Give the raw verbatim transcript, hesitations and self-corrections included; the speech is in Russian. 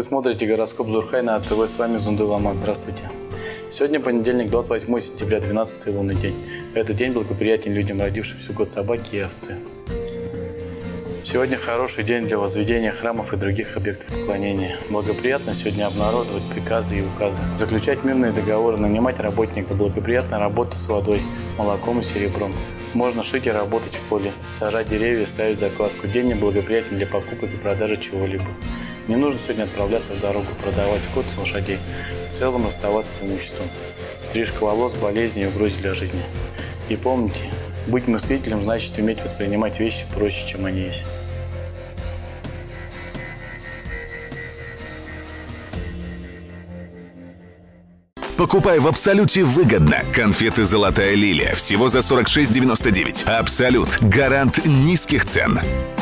Вы смотрите гороскоп Зурхай на АТВ. С вами Зундул Алмаз. Здравствуйте. Сегодня понедельник, двадцать восьмое сентября, двенадцатый лунный день. Этот день благоприятен людям, родившимся в год собаки и овцы. Сегодня хороший день для возведения храмов и других объектов поклонения. Благоприятно сегодня обнародовать приказы и указы, заключать мирные договоры, нанимать работника. Благоприятна работа с водой, молоком и серебром. Можно шить и работать в поле, сажать деревья, ставить закваску. День неблагоприятен для покупок и продажи чего-либо. Не нужно сегодня отправляться в дорогу, продавать скот и лошадей. В целом расставаться с имуществом. Стрижка волос, болезни и угрозы для жизни. И помните, быть мыслителем значит уметь воспринимать вещи проще, чем они есть. Покупай в Абсолюте выгодно. Конфеты «Золотая лилия» всего за сорок шесть девяносто девять. Абсолют. Гарант низких цен.